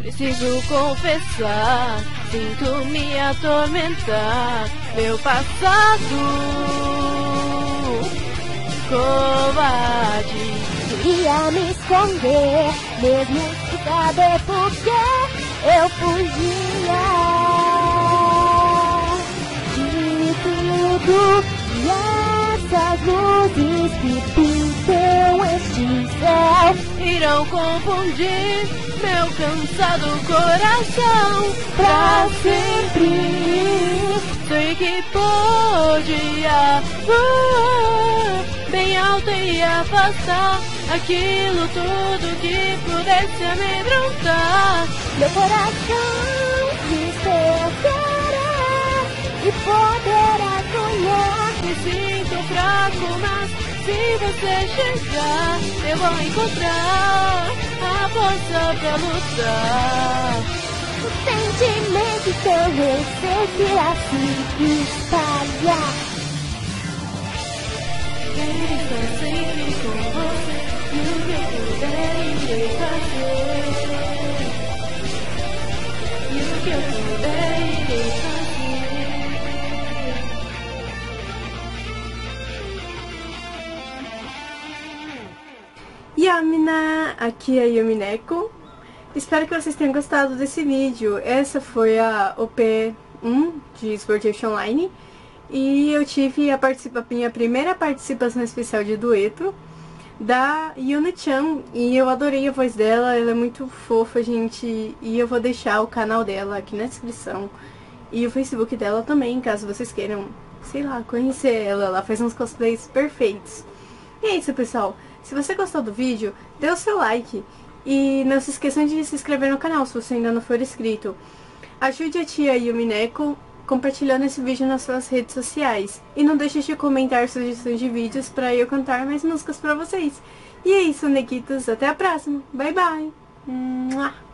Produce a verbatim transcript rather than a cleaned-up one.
Preciso confessar, sinto me atormentar. Meu passado covarde. Queria me esconder, mesmo sem saber por que eu fugia de tudo. E essas luzes que pintam este céu irão confundir meu cansado coração pra sempre. Sei que podia voar bem alto e afastar aquilo tudo que pudesse amedrontar. Meu coração despertará e poderá sonhar. Me sinto fraco, mas se você chegar, eu vou encontrar a força pra lutar. O sentimento que eu recebi irá se espalhar. Quero estar sempre com você, e o que eu puder irei fazer. E o que eu puder irei fazer. Yamina, aqui é a Yumineko. Espero que vocês tenham gostado desse vídeo. Essa foi a O P um de Sword Art Online. E eu tive a participa minha primeira participação especial de dueto da Yuna-chan. E eu adorei a voz dela, ela é muito fofa, gente. E eu vou deixar o canal dela aqui na descrição. E o Facebook dela também, caso vocês queiram, sei lá, conhecer ela. Ela faz uns cosplays perfeitos. E é isso, pessoal. Se você gostou do vídeo, dê o seu like. E não se esqueçam de se inscrever no canal, se você ainda não for inscrito. Ajude a tia Yumineko compartilhando esse vídeo nas suas redes sociais. E não deixe de comentar sugestões de vídeos para eu cantar mais músicas para vocês. E é isso, neguitos. Até a próxima. Bye, bye. Mua.